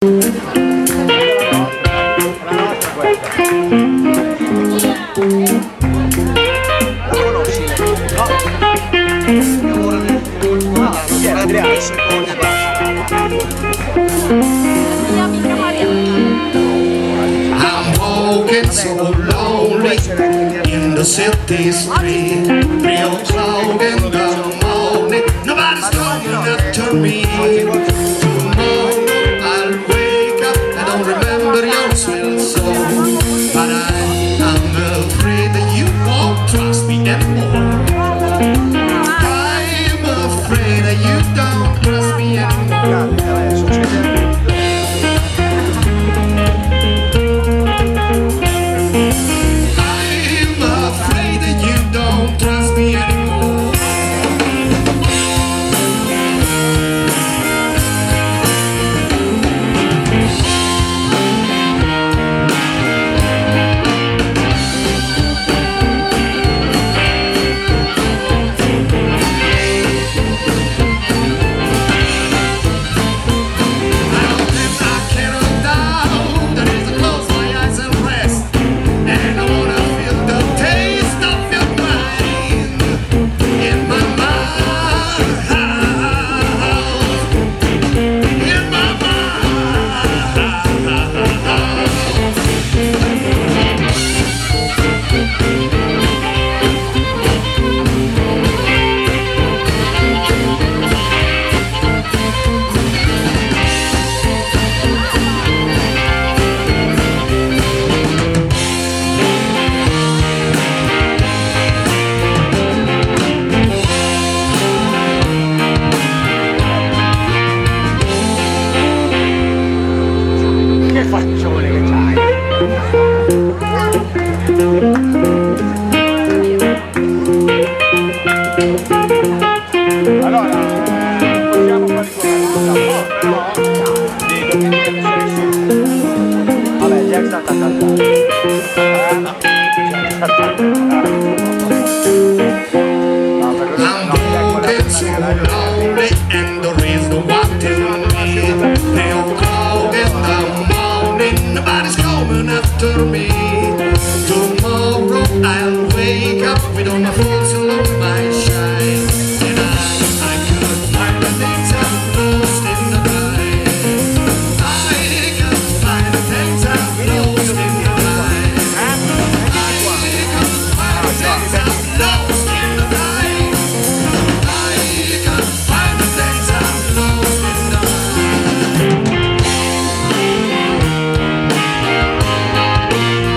I'm walking so lonely in the city street. 3 o'clock in the morning, nobody's coming after me. Tomorrow I'll wake up, I don't remember your sweet soul, but I'm afraid that you won't trust me anymore. I'm afraid that you don't trust me anymore. And there is no one to me. 3 o'clock in the morning, nobody's coming after me. Tomorrow I'll wake up with all my faults along my shine, and I could find the things I've lost in the night. I could find the things I've lost in the night. I could find the things I've lost in the night. I could find the things I've lost in the night.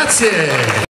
Grazie.